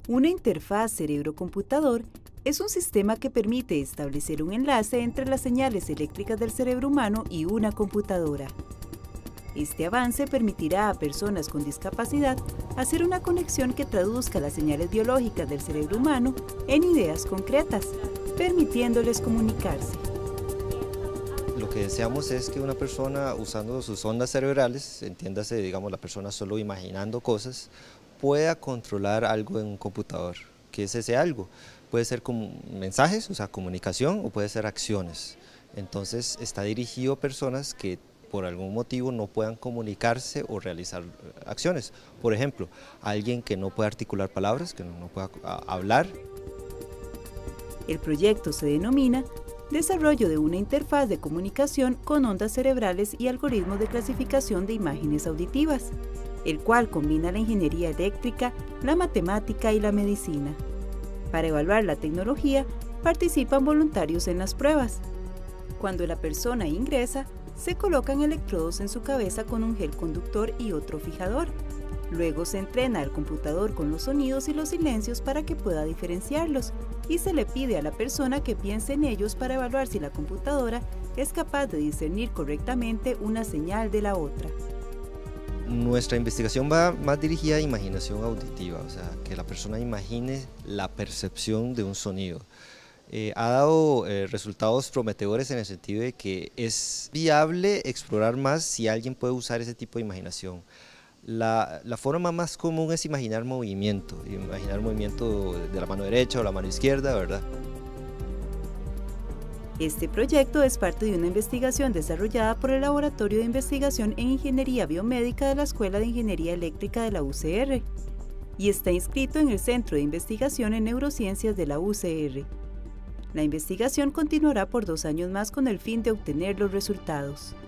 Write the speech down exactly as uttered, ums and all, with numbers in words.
Una interfaz cerebro-computador es un sistema que permite establecer un enlace entre las señales eléctricas del cerebro humano y una computadora. Este avance permitirá a personas con discapacidad hacer una conexión que traduzca las señales biológicas del cerebro humano en ideas concretas, permitiéndoles comunicarse. Lo que deseamos es que una persona usando sus ondas cerebrales, entiéndase, digamos, la persona solo imaginando cosas, pueda controlar algo en un computador. ¿Qué es ese algo? Puede ser como mensajes, o sea, comunicación, o puede ser acciones. Entonces está dirigido a personas que por algún motivo no puedan comunicarse o realizar acciones. Por ejemplo, alguien que no puede articular palabras, que no pueda hablar. El proyecto se denomina Desarrollo de una interfaz de comunicación con ondas cerebrales y algoritmos de clasificación de imágenes auditivas, el cual combina la ingeniería eléctrica, la matemática y la medicina. Para evaluar la tecnología, participan voluntarios en las pruebas. Cuando la persona ingresa, se colocan electrodos en su cabeza con un gel conductor y otro fijador. Luego se entrena al computador con los sonidos y los silencios para que pueda diferenciarlos, y se le pide a la persona que piense en ellos para evaluar si la computadora es capaz de discernir correctamente una señal de la otra. Nuestra investigación va más dirigida a imaginación auditiva, o sea, que la persona imagine la percepción de un sonido. Eh, ha dado eh, resultados prometedores en el sentido de que es viable explorar más si alguien puede usar ese tipo de imaginación. La, la forma más común es imaginar movimiento, imaginar movimiento de la mano derecha o la mano izquierda, ¿verdad? Este proyecto es parte de una investigación desarrollada por el Laboratorio de Investigación en Ingeniería Biomédica de la Escuela de Ingeniería Eléctrica de la U C R y está inscrito en el Centro de Investigación en Neurociencias de la U C R. La investigación continuará por dos años más con el fin de obtener los resultados.